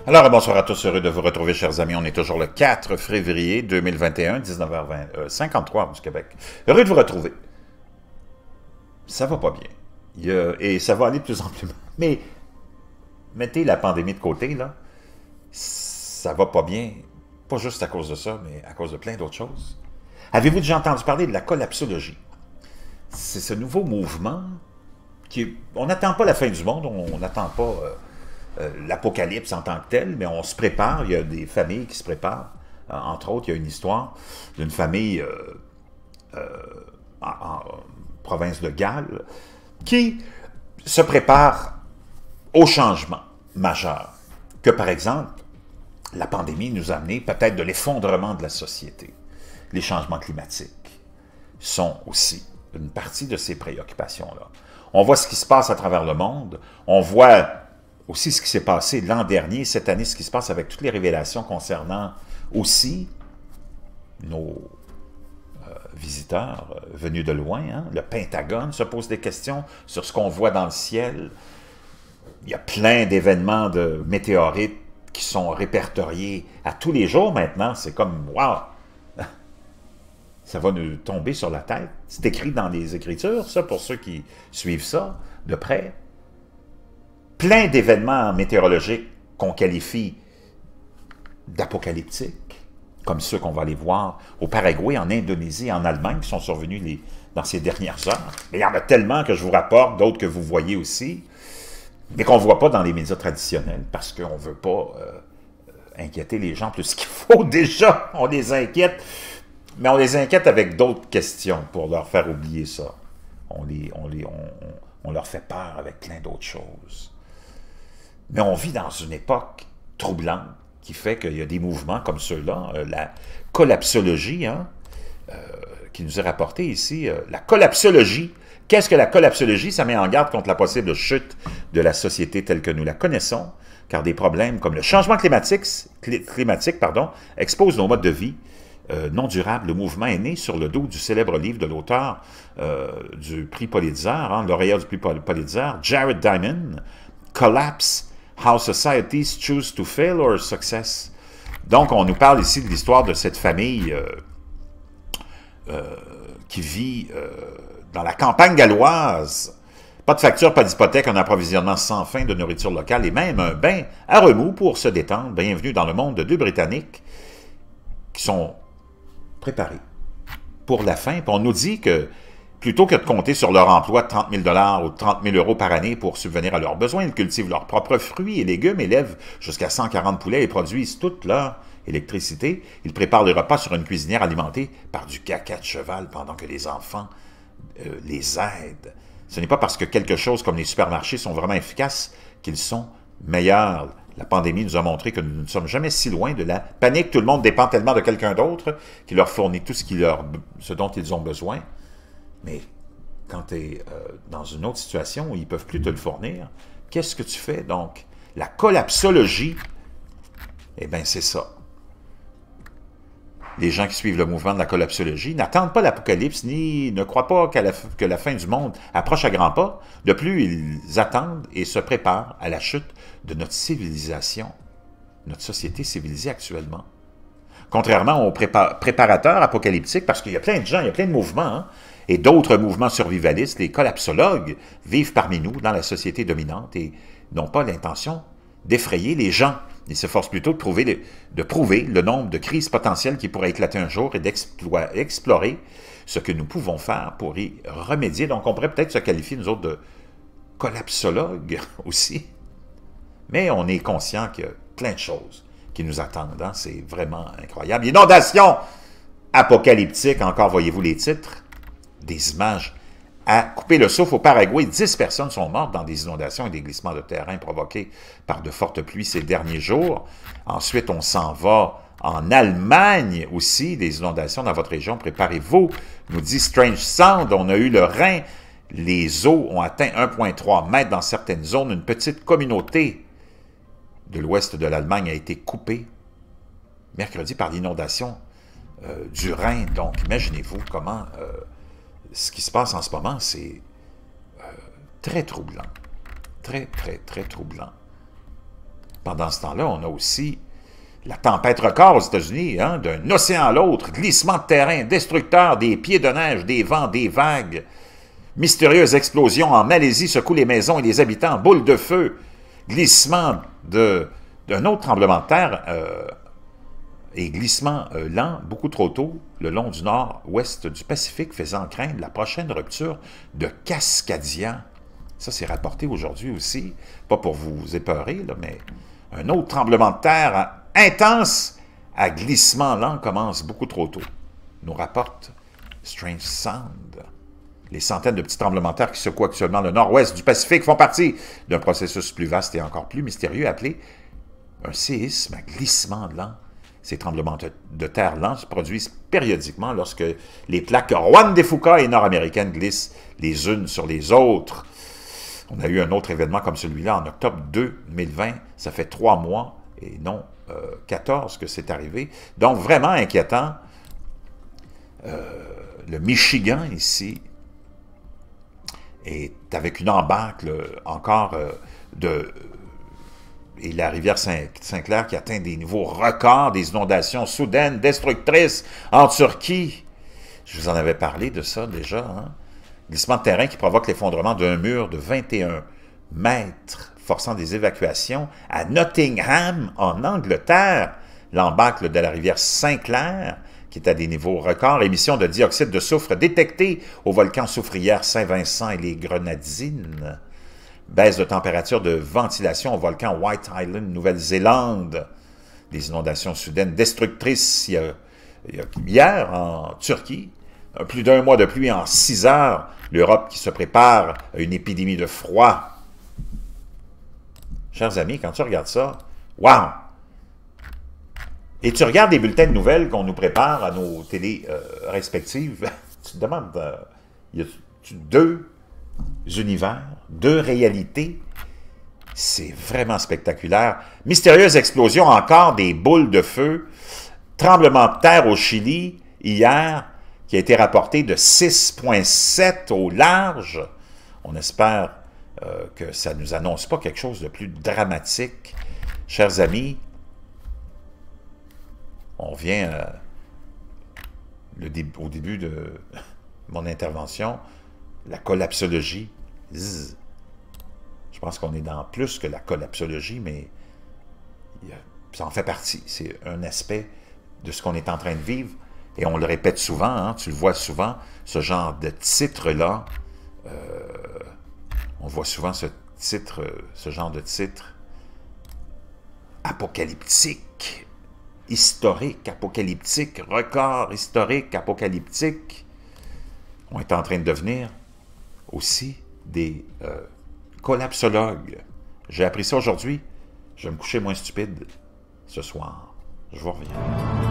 Alors, bonsoir à tous, heureux de vous retrouver, chers amis. On est toujours le 4 février 2021, 19h53 du Québec. Heureux de vous retrouver. Ça va pas bien. Et ça va aller de plus en plus mal. Mais mettez la pandémie de côté, là. Ça va pas bien, pas juste à cause de ça, mais à cause de plein d'autres choses. Avez-vous déjà entendu parler de la collapsologie? C'est ce nouveau mouvement qui... On n'attend pas la fin du monde, on n'attend pas... l'apocalypse en tant que tel, mais on se prépare, il y a des familles qui se préparent. Entre autres, il y a une histoire d'une famille en province de Galles qui se prépare au changement majeur que, par exemple, la pandémie nous a amené peut-être de l'effondrement de la société. Les changements climatiques sont aussi une partie de ces préoccupations-là. On voit ce qui se passe à travers le monde, on voit aussi ce qui s'est passé l'an dernier, cette année, ce qui se passe avec toutes les révélations concernant aussi nos visiteurs venus de loin. Hein? Le Pentagone se pose des questions sur ce qu'on voit dans le ciel. Il y a plein d'événements de météorites qui sont répertoriés à tous les jours maintenant. C'est comme, wow! Ça va nous tomber sur la tête. C'est écrit dans les Écritures, ça, pour ceux qui suivent ça de près. Plein d'événements météorologiques qu'on qualifie d'apocalyptiques, comme ceux qu'on va aller voir au Paraguay, en Indonésie, en Allemagne, qui sont survenus dans ces dernières heures. Mais il y en a tellement que je vous rapporte, d'autres que vous voyez aussi, mais qu'on ne voit pas dans les médias traditionnels, parce qu'on ne veut pas inquiéter les gens plus qu'il faut. Déjà, on les inquiète, mais on les inquiète avec d'autres questions pour leur faire oublier ça. On leur fait peur avec plein d'autres choses. Mais on vit dans une époque troublante qui fait qu'il y a des mouvements comme ceux-là, la collapsologie, hein, qui nous est rapportée ici. La collapsologie, qu'est-ce que la collapsologie? Ça met en garde contre la possible chute de la société telle que nous la connaissons, car des problèmes comme le changement climatique exposent nos modes de vie non durables. Le mouvement est né sur le dos du célèbre livre de l'auteur du prix Pulitzer, hein, lauréat du prix Pulitzer, Jared Diamond, Collapse, How Societies Choose to Fail or Success. Donc, on nous parle ici de l'histoire de cette famille qui vit dans la campagne galloise. Pas de facture, pas d'hypothèque, un approvisionnement sans fin de nourriture locale et même un bain à remous pour se détendre. Bienvenue dans le monde de deux Britanniques qui sont préparés pour la faim. Puis on nous dit que plutôt que de compter sur leur emploi de 30 000 $ ou 30 000 € par année pour subvenir à leurs besoins, ils cultivent leurs propres fruits et légumes, élèvent jusqu'à 140 poulets et produisent toute leur électricité. Ils préparent les repas sur une cuisinière alimentée par du caca de cheval pendant que les enfants les aident. Ce n'est pas parce que quelque chose comme les supermarchés sont vraiment efficaces qu'ils sont meilleurs. La pandémie nous a montré que nous ne sommes jamais si loin de la panique. Tout le monde dépend tellement de quelqu'un d'autre qui leur fournit tout ce dont ils ont besoin. Mais quand tu es dans une autre situation où ils ne peuvent plus te le fournir, qu'est-ce que tu fais? Donc, la collapsologie, eh bien, c'est ça. Les gens qui suivent le mouvement de la collapsologie n'attendent pas l'apocalypse, ni ne croient pas que la fin du monde approche à grands pas. De plus, ils attendent et se préparent à la chute de notre civilisation, notre société civilisée actuellement. Contrairement aux préparateurs apocalyptiques, parce qu'il y a plein de gens, il y a plein de mouvements, hein, et d'autres mouvements survivalistes, les collapsologues vivent parmi nous dans la société dominante et n'ont pas l'intention d'effrayer les gens. Ils s'efforcent plutôt de prouver le nombre de crises potentielles qui pourraient éclater un jour et d'explorer ce que nous pouvons faire pour y remédier. Donc on pourrait peut-être se qualifier, nous autres, de collapsologues aussi. Mais on est conscient qu'il y a plein de choses qui nous attendent. Hein? C'est vraiment incroyable. Inondation apocalyptique, encore voyez-vous les titres. Des images à couper le souffle au Paraguay. 10 personnes sont mortes dans des inondations et des glissements de terrain provoqués par de fortes pluies ces derniers jours. Ensuite, on s'en va en Allemagne aussi, des inondations dans votre région. Préparez-vous, nous dit Strange Sound. On a eu le Rhin. Les eaux ont atteint 1,3 mètres dans certaines zones. Une petite communauté de l'ouest de l'Allemagne a été coupée mercredi par l'inondation du Rhin. Donc, imaginez-vous comment... ce qui se passe en ce moment, c'est très troublant. Très, très, très troublant. Pendant ce temps-là, on a aussi la tempête record aux États-Unis, hein, d'un océan à l'autre, glissement de terrain, destructeur, des pieds de neige, des vents, des vagues. Mystérieuse explosion en Malaisie secoue les maisons et les habitants, boule de feu, glissement d'un autre tremblement de terre et glissement lent, beaucoup trop tôt, le long du nord-ouest du Pacifique, faisant craindre la prochaine rupture de Cascadia. Ça, c'est rapporté aujourd'hui aussi, pas pour vous épeurer, là, mais un autre tremblement de terre intense à glissement lent commence beaucoup trop tôt, nous rapporte Strange Sound. Les centaines de petits tremblements de terre qui secouent actuellement le nord-ouest du Pacifique font partie d'un processus plus vaste et encore plus mystérieux appelé un séisme à glissement lent. Ces tremblements de terre lents se produisent périodiquement lorsque les plaques Juan de Fuca et nord-américaines glissent les unes sur les autres. On a eu un autre événement comme celui-là en octobre 2020. Ça fait 3 mois et non 14 que c'est arrivé. Donc, vraiment inquiétant. Le Michigan, ici, est avec une embâcle encore et la rivière Saint-Clair qui atteint des niveaux records, des inondations soudaines, destructrices en Turquie. Je vous en avais parlé de ça déjà. Hein? Glissement de terrain qui provoque l'effondrement d'un mur de 21 mètres, forçant des évacuations à Nottingham, en Angleterre. L'embâcle de la rivière Saint-Clair, qui est à des niveaux records, émission de dioxyde de soufre détectée au volcan soufrière Saint-Vincent et les Grenadines. Baisse de température de ventilation au volcan White Island, Nouvelle-Zélande. Des inondations soudaines destructrices hier en Turquie. Plus d'1 mois de pluie en 6 heures. L'Europe qui se prépare à une épidémie de froid. Chers amis, quand tu regardes ça, wow! Et tu regardes les bulletins de nouvelles qu'on nous prépare à nos télés respectives, tu te demandes, y a-tu 2 univers, 2 réalités? C'est vraiment spectaculaire. Mystérieuse explosion encore des boules de feu. Tremblement de terre au Chili, hier, qui a été rapporté de 6,7 au large. On espère que ça ne nous annonce pas quelque chose de plus dramatique. Chers amis, on revient au début de mon intervention, la collapsologie. Zzz. Je pense qu'on est dans plus que la collapsologie, mais ça en fait partie. C'est un aspect de ce qu'on est en train de vivre. Et on le répète souvent, hein, tu le vois souvent, ce genre de titre-là. On voit souvent ce genre de titre apocalyptique, historique, apocalyptique, record historique, apocalyptique. On est en train de devenir aussi des collapsologues. J'ai appris ça aujourd'hui. Je vais me coucher moins stupide ce soir. Je vous reviens.